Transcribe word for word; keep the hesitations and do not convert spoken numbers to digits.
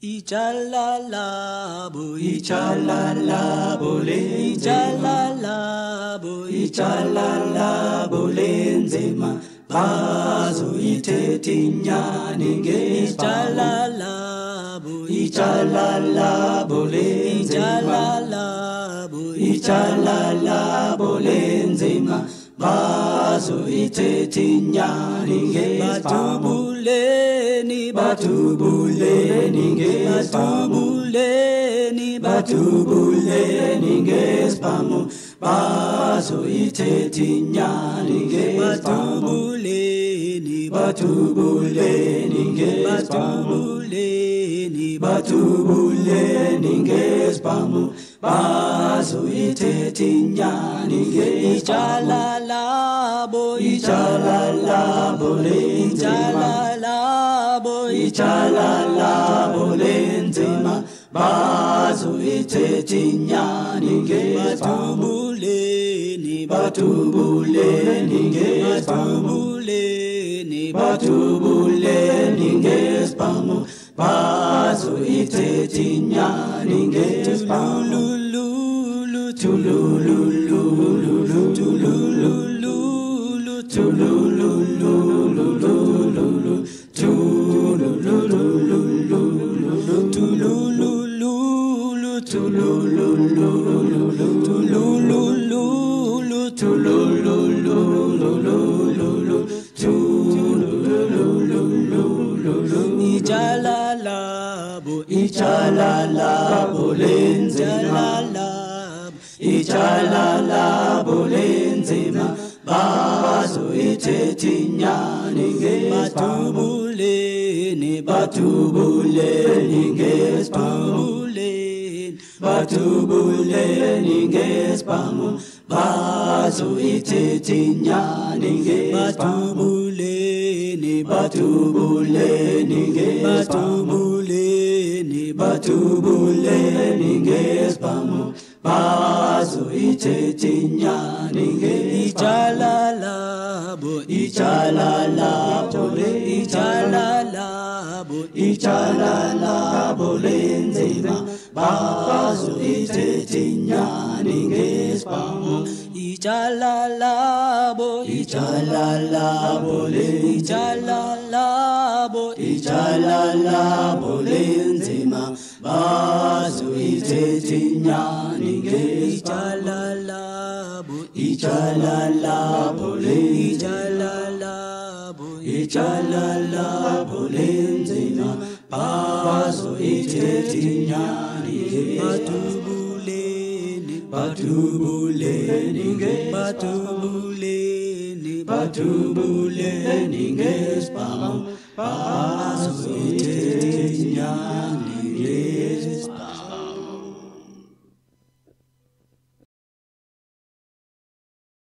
Ichalalabo, ichalalabo, ichalalabo, ichalalabo, lenzema, bazo itetinyani ngechalalabo, ichalalabo, ichalalabo, ichalalabo, lenzema, bazo itetinyani ngechalalabo. Batubuleni, batubuleni, batubuleni, batubuleni, ngespamu, bazo itetinyani, batubuleni, batubuleni, batubuleni, batubuleni, ngespamu, bazo itetinyani, ichalalabo, ichalalabo, ichalalabo, ichalalabo, lenzema, bazo itetinyani, batubuleni, batubuleni, batubuleni, batubuleni, ngespamu, bazo itetinyani, ngespamu. Tulululu, tulululu, tulululu, tulululu, ichalalabo, ichalalabo, lenzema, ichalalabo, lenzema, bazo itetinyani, batubuleni, batubuleni, ngespamu, batubuleni, ngespamu, bazo itetinyani, batubuleni, batubuleni, batubuleni, batubuleni, ngespamu, bazo itetinyani, ichalalabo, ichalalabo, ichalalabo, ichalalabo, lenzema, bazo itetinyani, ngespamu, ichalalabo, ichalalabo, ichalalabo, ichalalabo, lenzema, bazo itetinyani, ichalalabo, ichalalabo, ichalalabo, ichalalabo, lenzema, bazo itetinyani, batubuleni, batubuleni, batubuleni, batubuleni, ngespamu, bazo itetinyani.